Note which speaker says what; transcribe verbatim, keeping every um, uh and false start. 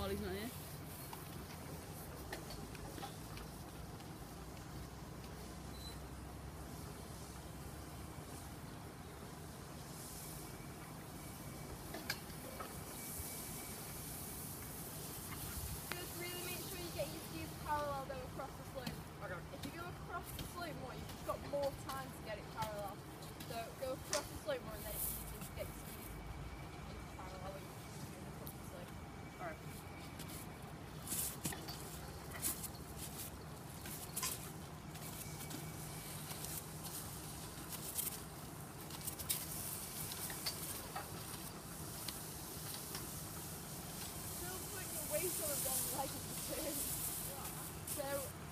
Speaker 1: Charlie's not here.
Speaker 2: Just really make sure you get your skis parallel though across the slope.
Speaker 3: Okay.
Speaker 2: If you go across the slope more, you've just got more time to get it parallel. So go across the slope more and then it's easier to get your skis into parallel when you're going across the slope.
Speaker 3: Alright.
Speaker 2: Still put your weight on the wrong leg of the turn. So